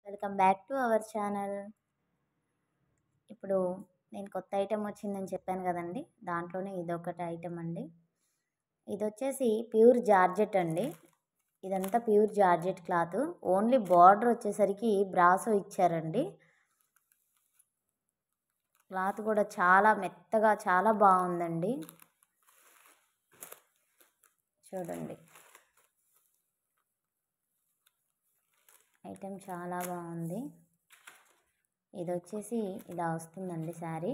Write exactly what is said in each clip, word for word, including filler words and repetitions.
Welcome back to our channel. ఇప్పుడు నేను కొత్త ఐటెం వచ్చిందని చెప్పాను కదండి, దాంట్లోనే ఇదొకటి ఐటెం అండి. ఇది వచ్చేసి ప్యూర్ జార్జెట్ అండి. ఇదంతా pure georgette cloth. Only border వచ్చేసరికి బ్రాసో ఇచ్చారండి. క్లాత్ కూడా చాలా మెత్తగా చాలా బాగుందండి. చూడండి, ఐటెం చాలా బాగుంది. ఇది వచ్చేసి ఇలా వస్తుందండి శారీ.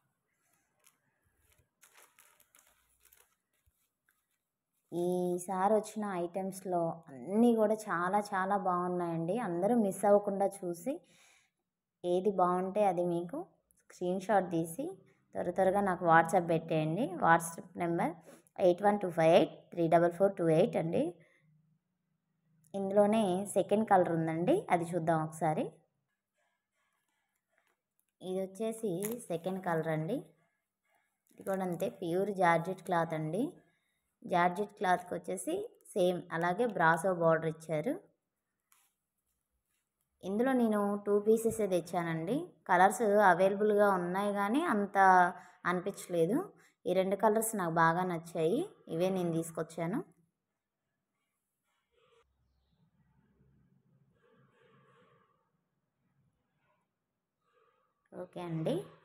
ఈసారి వచ్చిన ఐటమ్స్లో అన్నీ కూడా చాలా చాలా బాగున్నాయండి. అందరూ మిస్ అవ్వకుండా చూసి ఏది బాగుంటే అది మీకు స్క్రీన్ షాట్ తీసి త్వర త్వరగా నాకు వాట్సాప్ పెట్టేయండి. WhatsApp number eight one two five eight three double four two eight అండి. ఇందులోనే సెకండ్ కలర్ ఉందండి, అది చూద్దాం ఒకసారి. ఇది వచ్చేసి సెకండ్ కలర్ అండి. ఇది కూడా అంతే, ప్యూర్ జార్జెట్ క్లాత్ అండి. జార్జెట్ క్లాత్కి వచ్చేసి సేమ్ అలాగే బ్రాసో బార్డర్ ఇచ్చారు. ఇందులో నేను టూ పీసెస్ తెచ్చానండి. కలర్స్ అవైలబుల్గా ఉన్నాయి కానీ అంత అనిపించలేదు. ఈ రెండు కలర్స్ నాకు బాగా నచ్చాయి, ఇవే నేను తీసుకొచ్చాను. ఓకే అండి.